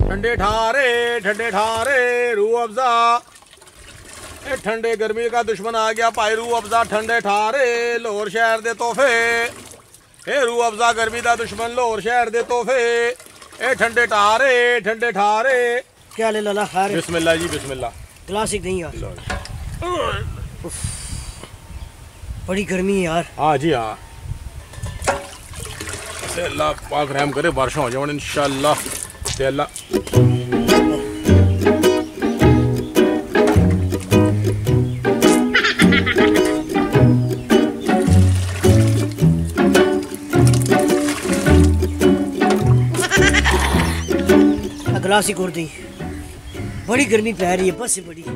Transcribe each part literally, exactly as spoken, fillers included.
ठंडे ठारे ठंडे ठारे रूह अफ़ज़ा, ए ठंडे गर्मी का दुश्मन आ गया भाई रूह अफ़ज़ा ठंडे ठारे लाहौर शहर दे तोहफे, ए रूह अफ़ज़ा गर्मी का दुश्मन लाहौर शहर दे तोहफे, ए ठंडे ठारे ठंडे ठारे। क्या ले लाला खैर? बिस्मिल्लाह जी बिस्मिल्लाह। क्लासिक नहीं यार, बड़ी गर्मी है यार। हाँ जी हाँ, अल्लाह पाक रहम करे बारिशां हो जाए इंशाअल्लाह। अल्लाह गिलास ही कर दी, बड़ी गर्मी पै रही है बस से बड़ी।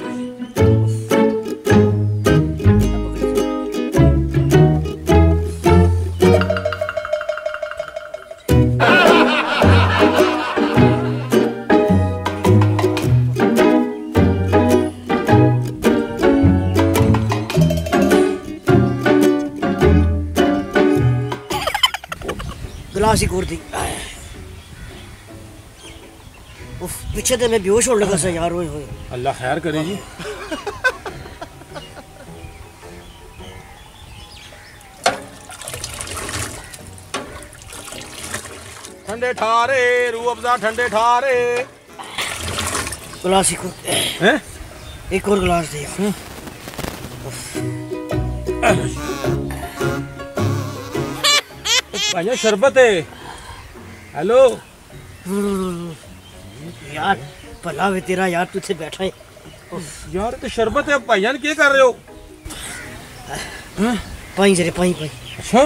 गिलास ही कर दी। उफ, पीछे तो मैं बेहोश होने लगा सा यार। होए होए अल्लाह खैर करे जी। ठंडे ठारे रूह अफ़ज़ा ठंडे ठारे। गिलास ही कर, हैं? एक और गिलास दे यार। भाई शरबत है। हेलो यार भला वे तेरा यार, तुझसे बैठा है यार तो शरबत है भाईजान, क्या कर रहे हो? पाई जरे पाई पाई। अच्छा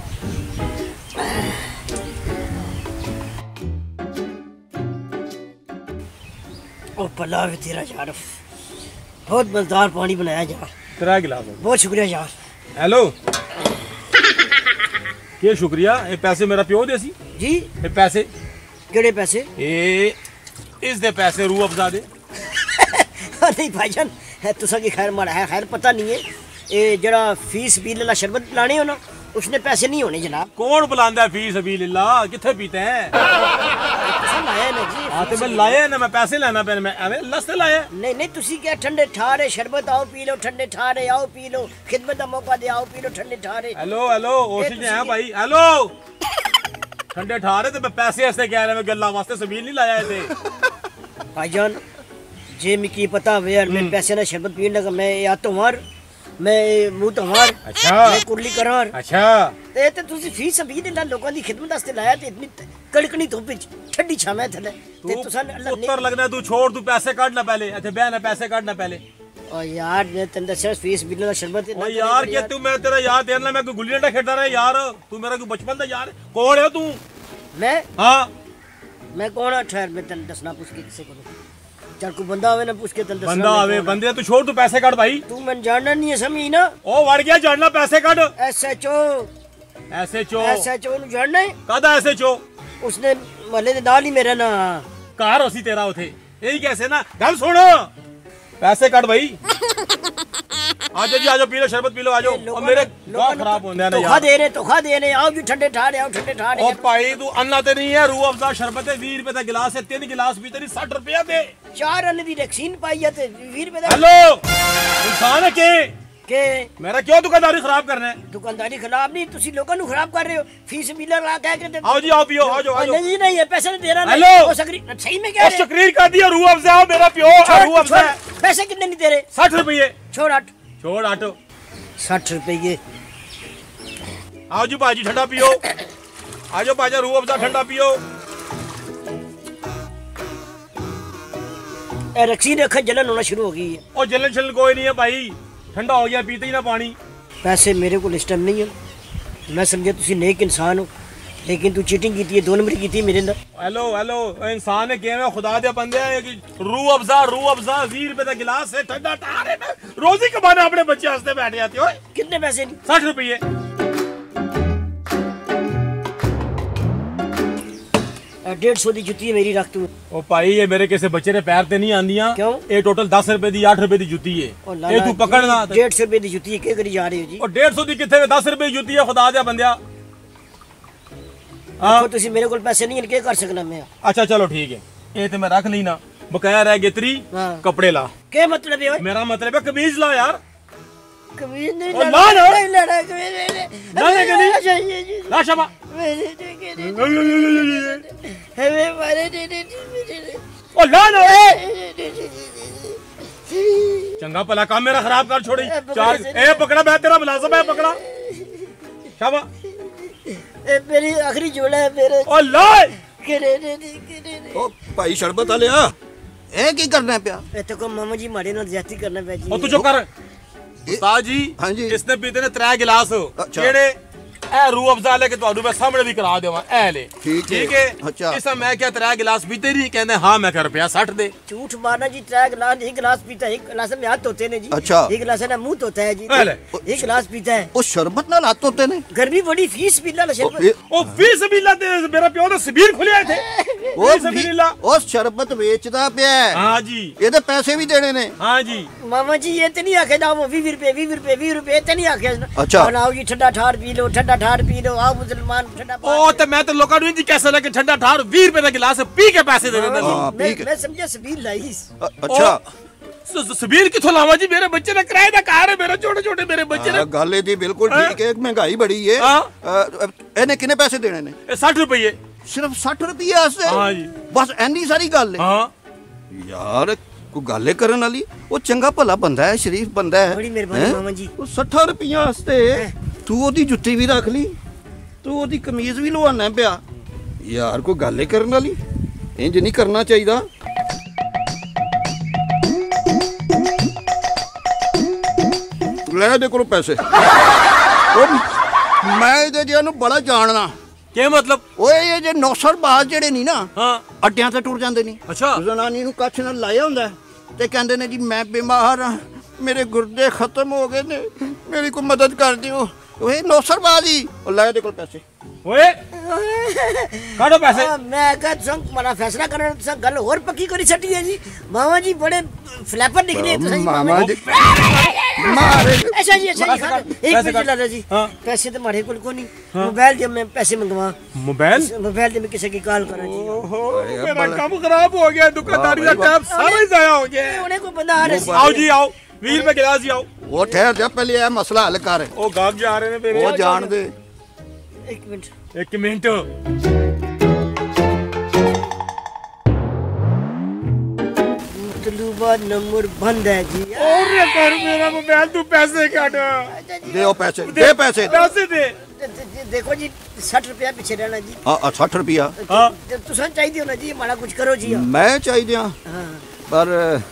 ओ भला वे तेरा यार, बहुत मजेदार पानी बनाया यार। तेरा गिलास है। बहुत शुक्रिया यार। हेलो क्या शुक्रिया? ये पैसे मेरा प्यो देसी जी। ये पैसे केड़े पैसे? ये इस दे पैसे रूह अफ़ज़ा दे। नहीं भाईजान, तुसा की खैर माड़ा है, खैर पता नहीं है। ये जरा फीस पी ला शरबत पिलाने हो ना, उसने पैसे नहीं होने जनाब। कौन बुलांदा है फीस अबीलिल्लाह? किथे पीते हैं? तुसा लाया ना जी। हाँ तो मैं लाया ना, मैं पैसे लेना पे मैं एवें लस्ते लाया। नहीं नहीं, तुसी क्या ठंडे ठारे शरबत आओ पी लो, ठंडे ठारे आओ पी लो, खिदमत का मौका दे आओ पी लो ठंडे ठारे। हेलो हेलो ओशिश है भाई। हेलो ठंडे ठारे तो मैं पैसे ऐसे कह रहा, मैं गल्ला वास्ते सबील नहीं लाया थे। भाईजान जे मिकी पता वे यार, मैं पैसे ना शरबत पीने लगा, मैं या तो मार मैं मुंह तो मार। अच्छा मैं कुरली करार। अच्छा ते ते तुसी फीस अभी दे ला लोगों दी खिदमत वास्ते लाया ते इतनी कड़कनी धुप विच ठंडी छावे थले ते तू तुसा अल्लाह ने। उत्तर लगना तू छोड़, तू पैसे काट ना पहले। अच्छा बहन है पैसे काटना पहले। ओ यार मैं तंदे से फीस बिल दा शरबत ओ यार क्या तू, मैं तेरा यार तेरे ना मैं कोई गुल्ली डंडा खेलता रहा यार, तू मेरा कोई बचपन दा यार। कौन है तू? मैं हाँ मैं कौन है? ठहर मैं तन दसना पूछ के किसे को चल को बंदा आवे ना पूछ के तन दसना। बंदा आवे बंदे तू छोड़, तू पैसे काट भाई। तू मन जानना नहीं है समझी ना। ओ वड़ गया जानना, पैसे काट। एसएचओ एसएचओ एसएचओ नु जानना है? कादा एसएचओ? उसने महल्ले दे नाल ही मेरा ना कार होसी तेरा उथे यही कैसे ना। गल सुनो, पैसे काट भाई। आजो जी आजो पी लो शरबत पी लो आजो। और मेरे गाह खराब होने हैं ना धोखा यार। दे रहे धोखा दे रहे। आओ जी ठंडे ठारे आओ ठंडे ठारे। ओ भाई तू अन्ना ते नहीं है, रूह अफ़ज़ा शरबत है बीस रुपए का गिलास है, तीन गिलास पीते नहीं साठ रुपया दे। चार अन्ने दी वैक्सीन पाई है ते बीस रुपए दा। हेलो इंसान है के के मेरा क्यों दुकानदारी खराब करना है? दुकानदारी खराब नहीं, तुसी लोगों नु खराब कर रहे हो। फीस बिलर ला कह के। आओ जी आओ पियो आओ जो आओ। नहीं नहीं, ये पैसे नहीं दे रहा। हेलो ओ सकरी सही में कह रहे। तकरीर कर दिया रूह अफ़ज़ा मेरा प्यो रूह अफ़ज़ा। पैसे कितने नहीं दे रहे? साठ रुपये। छोड़ हट। छोड़ आटो साठ रुपये। आओ जी भाजी ठंडा पियो। आजो भाजा रूह अफ़ज़ा ठंडा पियो। ए वैक्सीन रखा जलन होना शुरू हो गई है। और जलन शलन कोई नहीं है भाई, ठंडा हो गया पीते ही ना पानी। पैसे मेरे को इस टाइम नहीं है, मैं समझा तुसी नेक इंसान हो, लेकिन तू चीटिंग की है, दो नंबरी की मेरे अंदर। हेलो हेलो इंसान है क्या? मैं खुदा दे बंदे है कि रूह अफ़ज़ा रूह अफ़ज़ा बीस रुपए का गिलास है ठंडा ठारे में रोजी कमाना अपने बच्चे हंसते बैठे जाते हो। कितने पैसे नहीं? साठ रुपये। डेढ़ सौ की जुत्ती है मेरी रख तू। ओ भाई ये मेरे किसी बच्चे ने पैर ते नहीं आंदियां। क्यों? ये टोटल दस रुपए दी आठ रुपए दी जुत्ती है। ये तू पकड़ना। डेढ़ सौ रुपए की जुत्ती है, क्या करी जा रही हो जी? और डेढ़ सौ दी कितने दस रुपए जुत्ती है खुदा दे बंदिया। हाँ तुसी मेरे को पैसे नहीं है, क्या कर सकना मैं? अच्छा चलो ठीक है, ये तो मैं रख ली ना, बकाया रह गई त्री। हाँ। कपड़े ला। क्या मतलब है? मेरा मतलब है कमीज ला यार। कमीज नहीं ओ, ला ला ना। नहीं लाना कमीज नहीं ला ले के नहीं। अच्छा जी जी ला शाबा। मेरे देखे हमें मारे दे दे दे ओ ला ना। चंगा भला काम मेरा खराब कर छोड़ी। चार ए पकड़ा, मैं तेरा मुलाजिम है, पकड़ा शाबा। ए मेरी आखिरी जोड़ा है मेरे। ओ ला। ओ भाई शरबत वालिया ए की करना पिया? ए तो को मामा जी मारे नाल ज्यादती करना पै जी। ओ तू चुप कर। उस्ताद जी, हाँ जी। इसने पीते ने त्रै गिलास। अच्छा। केड़े? ए रूह अफजा लेके ਤੁਹਾਨੂੰ मैं सामने भी करा देवा। ए ले ठीक है। ठीक है। अच्छा। इस मैं क्या त्रै गिलास पीते नहीं? कहंदे हां मैं कर रुपया साठ दे। झूठ मारना जी। त्रै गिलास, एक गिलास पीता है, एक गिलास में हाथ धोते ने जी। अच्छा। एक गिलास है ना मुंह धोता है जी। अले। एक गिलास पीता है। ओ शरबत नाल हाथ होते ने? गर्मी बड़ी फीस पीला ओ, शरबत। ए- ओ फीस बिल्ला ते मेरा प्यो ने सबीर खुलिया थे। ओ फीस बिल्ला। ओ शरबत बेचदा पिया है। हां जी। ਇਹਦੇ ਪੈਸੇ ਵੀ ਦੇਣੇ ਨੇ। हां जी। मामा जी ये तो नहीं आखे ना वो बीस रुपए बीस रुपए बीस रुपए तो नहीं आखे। अच्छा। और आओ जी ठंडा ठार पी लो, ठंडा ठार पी लो, आओ मुसलमान ठंडा ओ ते मैं तो लोकां नु इंज कैसे लगे ठंडा ठार बीस रुपए दा गिलास पी के पैसे दे देंदे। हाँ, मैं, पी के। मैं समझा सबील लाई। अ- अच्छा स- सबीर किथों लावा जी? मेरे बच्चे ने किराए दा घर है, मेरे छोटे छोटे मेरे बच्चे ने। ਆ, ਗੱਲ ਇਹਦੀ ਬਿਲਕੁਲ ਠੀਕ ਹੈ। ਮਹਿੰਗਾਈ ਬੜੀ ਹੈ। ਹਾਂ। ਅ, ਇਹਨੇ ਕਿੰਨੇ ਪੈਸੇ ਦੇਣੇ ਨੇ? ए साठ रुपये। ਸਿਰਫ साठ ਰੁਪਏ ਵਾਸਤੇ? ਹਾਂ ਜੀ। ਬਸ ਐਨੀ ਸਾਰੀ ਗੱਲ ਹੈ? हां ਯਾਰ ਕੋਈ ਗੱਲ ਕਰਨ ਵਾਲੀ। ਉਹ ਚੰਗਾ ਭਲਾ ਬੰਦਾ ਹੈ, ਸ਼ਰੀਫ ਬੰਦਾ ਹੈ। बड़ी मेहरबानी ਹੈਂ? मामा जी। ਉਹ ਸੱਠ ਰੁਪਈਆ ਵਾਸਤੇ ਤੂੰ ਉਹਦੀ ਜੁੱਤੀ ਵੀ ਰੱਖ ਲਈ, ਤੂੰ ਉਹਦੀ ਕਮੀਜ਼ ਵੀ ਲਵਾਉਣਾ ਪਿਆ। ਯਾਰ ਕੋਈ ਗੱਲ ਹੀ ਕਰਨ ਵਾਲੀ। ਇੰਜ ਨਹੀਂ ਕਰਨਾ ਚਾਹੀਦਾ। ਲੈ ਇਹਦੇ ਕੋਲੋਂ ਪੈਸੇ। ਉਹ ਮੈਂ ਇਹਦੇ ਜਿਹਾ ਨੂੰ ਬੜਾ ਜਾਣਦਾ। क्या मतलब? ਓਏ ਇਹ ਜੇ ਨੌਸਰਬਾਜ਼ ਜਿਹੜੇ ਨਹੀਂ ਨਾ, हां ਅੱਡਿਆਂ ਤੇ ਟੁਰ ਜਾਂਦੇ ਨਹੀਂ। अच्छा। ਜ਼ਨਾਨੀ ਨੂੰ ਕੱਛ ਨਾਲ ਲਾਇਆ ਹੁੰਦਾ ਤੇ ਕਹਿੰਦੇ ਨੇ ਜੀ ਮੈਂ ਬਿਮਾਰ ਹਾਂ, ਮੇਰੇ ਗੁਰਦੇ ਖਤਮ ਹੋ ਗਏ ਨੇ, ਮੇਰੀ ਕੋਈ ਮਦਦ ਕਰ ਦਿਓ। ਓਏ ਨੌਸਰਬਾਜ਼ ਹੀ। ਉਹ ਲੈ ਇਹਦੇ ਕੋਲ ਪੈਸੇ। ओए काटो पैसे। हाँ, मैं कहा तुम हमारा फैसला करना तुम गल और पक्की करी छटी है जी। मामा जी बड़े फ्लैपर निकले हैं तुसां जी। मामा जी मारे। अच्छा जी अच्छा जी पैसे हाँ, काट, एक पैसे मिनट काट। लाला जी। हाँ। पैसे तो हमारे कोल कोनी। मोबाइल दे मैं पैसे मंगवा। मोबाइल? मोबाइल दे मैं किसी की कॉल करा जी। ओहो मेरा काम खराब हो गया, दुकानदारी का टाइम सारा ही जाया हो गया। उन्हें को बंदा आ रहा आओ जी आओ, बीस रुपए गिलास ही आओ। ਉਹ ਠਹਿਰ ਜਾ, ਪਹਿਲੇ ਇਹ ਮਸਲਾ ਹੱਲ ਕਰ। ओ गाहक जा रहे ने मेरे। ਉਹ ਜਾਣ ਦੇ। एक मिनट। एक मिनट। मतलूबा नंबर बंद है जी। और ये कर मेरा मोबाइल, तू पैसे काट। ਦੇ ਉਹ ਪੈਸੇ, ਦੇ ਪੈਸੇ। पैसे दे। दे- दे- देखो जी साठ रुपया पीछे रहना जी। ਆ ਆ ਸੱਠ ਰੁਪਈਆ हाँ। तुसा चाहिए हो ना जी, हमारा कुछ करो जी। ਮੈਂ ਚਾਹੀਦਾ, हाँ ਪਰ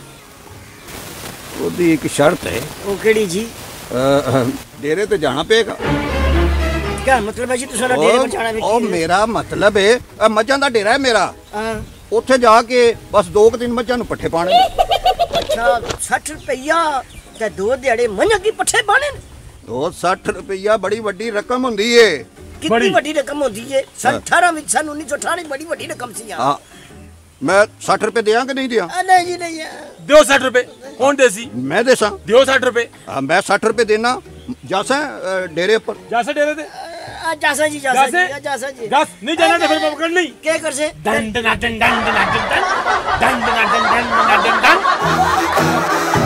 ਉਹਦੀ ਇੱਕ ਸ਼ਰਤ ਹੈ। वो केड़ी जी? ਅ, ਡੇਰੇ ਤੇ ਜਾਣਾ ਪਏਗਾ। क्या मतलब है जी तुसा ना डेरे पर जाना ਉਹ ਉਹ ਮੇਰਾ ਮਤਲਬ ਹੈ, ਇਹ ਮੱਝਾਂ ਦਾ ਡੇਰਾ ਹੈ ਮੇਰਾ। हाँ ਉੱਥੇ ਜਾ ਕੇ ਬਸ ਦੋ ਕੁ ਦਿਨ ਮੱਝਾਂ ਨੂੰ ਪੱਠੇ ਪਾਣੇ। अच्छा साठ रुपया ते दो दिहाड़े मंझ की पट्ठे पाने ने। ਉਹ ਸੱਠ ਰੁਪਈਆ ਬੜੀ ਵੱਡੀ ਰਕਮ ਹੁੰਦੀ ਏ। कितनी बड़ी। बड़ी रकम होती है? सन अठारह में सन उन्नीस सौ अठारह बड़ी बड़ी रकम सी यार। ਹਾਂ ਮੈਂ ਸੱਠ ਰੁਪਏ ਦਿਆਂ ਕਿ ਨਹੀਂ ਦਿਆਂ? आ, नहीं जी नहीं यार। दियो साठ रुपए। कौन देसी? ਮੈਂ ਦੇਸਾਂ। दियो साठ रुपए। ਹਾਂ, ਮੈਂ ਸੱਠ ਰੁਪਏ ਦੇਣਾ। ਜਾਸਾਂ ਅ, ਡੇਰੇ ਉੱਪਰ। जैसे डेरे दे। आ, जासा जी जासा जी आ, जासा जी। दस नहीं जाना तो फिर मैं पकड़ ली। क्या कर से? डंड ना डंड डंड ना डंड डंड डंड ना डंड डंड ना डंड डंड।